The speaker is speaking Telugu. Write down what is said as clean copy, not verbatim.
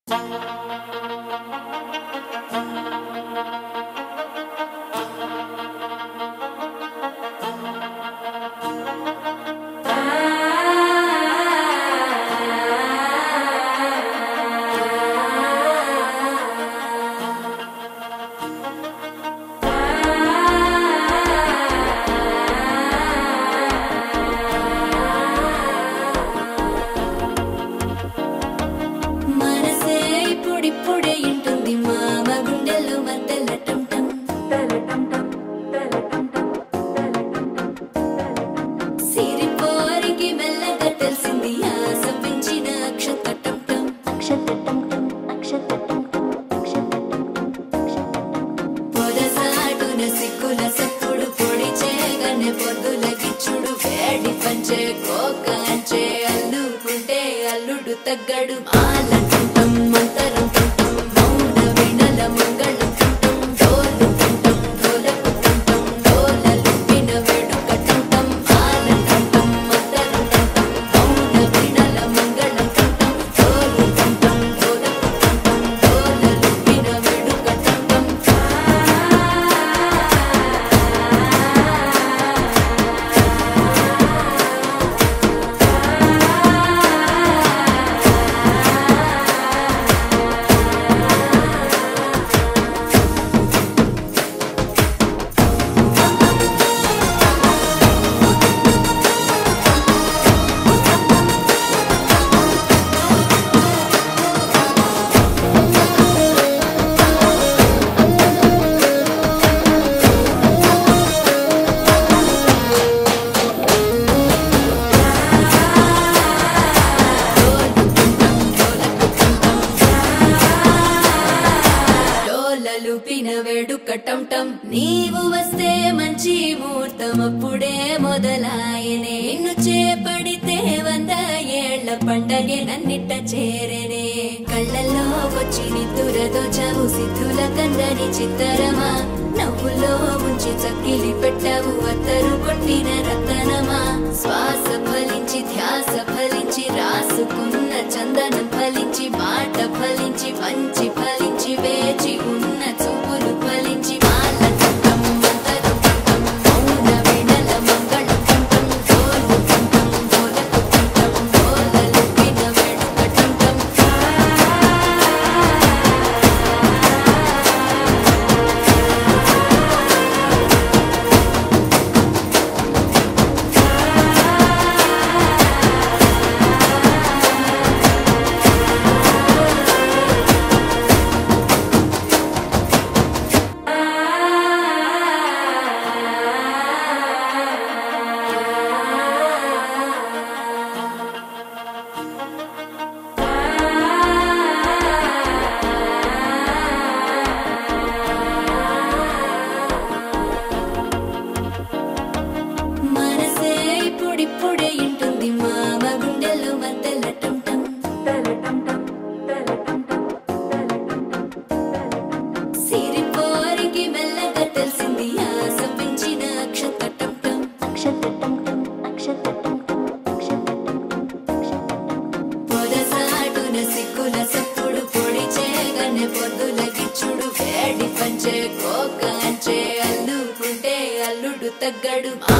అల్లుడు తగ్గడు ఆలంటం మంతరం తంటం మౌన వీణల మంగళం తంటం డోలు తంటం డోలకు తంటం డోలలు విన వేడుక తంటం ఆలంటం మంతరం తంటం మౌన వీణల మంగళం తంటం డోలు తంటం డోలకు తంటం డోలలు విన వేడుక తంటం లూపిన వేడుక టంటం నీవు వస్తే మంచి ముహూర్తం అప్పుడే మొదలాయనే నిన్ను చేపడితే 100 ఏళ్ల పండగే నన్నిట్ట చేరనే కళ్ళల్లో వచ్చి నిద్దురతో చవు సిద్ధుల కందని చిత్తరమా నవ్వులో ఉంచి చక్కిలి పెట్టవు అత్తరు కొట్టిన రతనమా శ్వాస ఫలించి ధ్యాస ఫలించి రాసుకున్న చందనం ఫలించి మాట ఫలించి మంచి ఫలించి వేచి ఉన్న చూపులు ఫలించి మాల తంటం మంతరం తంటం మౌన వీణల మంగళం తంటం డోలు తంటం డోలకు తంటం డోలలు విన వేడుక తంటం ఇప్పుడే ఇంటుంది మామ గుండెల్లో మధ్యల టంటం సిరిపోరికి మెల్లగా తెలిసింది ఆశ పెంచిన అక్షత టంటం పొదసాటున సిక్కుల సప్పుడు పొడి చేయగానే పొద్దుల గిచ్చుడు వేడి పంచే కోక అంచే అల్లుకుంటే అల్లుడు తగ్గడు